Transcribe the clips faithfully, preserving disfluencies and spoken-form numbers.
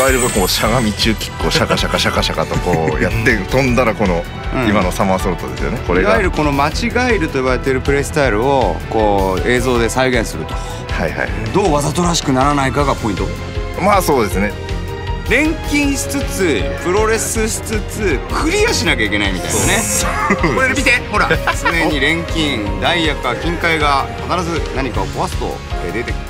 エルがこうしゃがみ中キックをシャカシャカシャカシャカとこうやって飛んだらこの今のサマーソルトですよね。これがいわゆるこの間違えると呼ばれているプレースタイルをこう映像で再現すると、はいはい、どうわざとらしくならないかがポイント。まあそうですね。錬金しつつプロレスしつつクリアしなきゃいけないみたいですね。これ見てほら、常に錬金ダイヤか金塊が必ず何かを壊すと出てくる。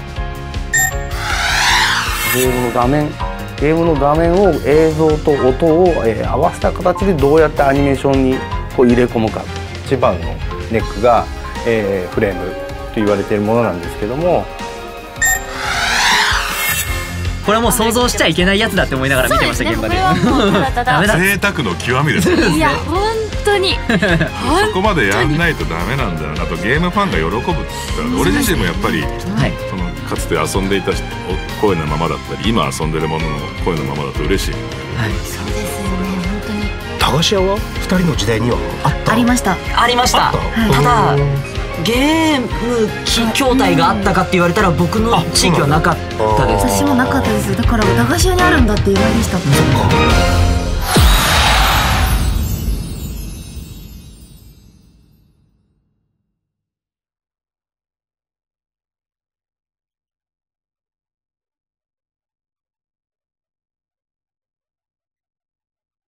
ゲームの画面ゲームの画面を映像と音を、えー、合わせた形でどうやってアニメーションにこう入れ込むか。一番のネックが、えー、フレームと言われているものなんですけども、 これはもう想像しちゃいけないやつだって思いながら見てました、現場で。ダメだ。 贅沢の極みですね。 いや本当にそこまでやんないとダメなんだよなと。ゲームファンが喜ぶって言ったら、俺自身もやっぱりそのかつて遊んでいた声のままだったり、今遊んでるものの声のままだと嬉しい。 はい、そうですよね、本当に。 駄菓子屋はふたりの時代にはあった？ ありました。 ありました。ただゲーム機筐体があったかって言われたら僕の地域はなかったです。 私もなかったです。だから駄菓子屋にあるんだって意外でした。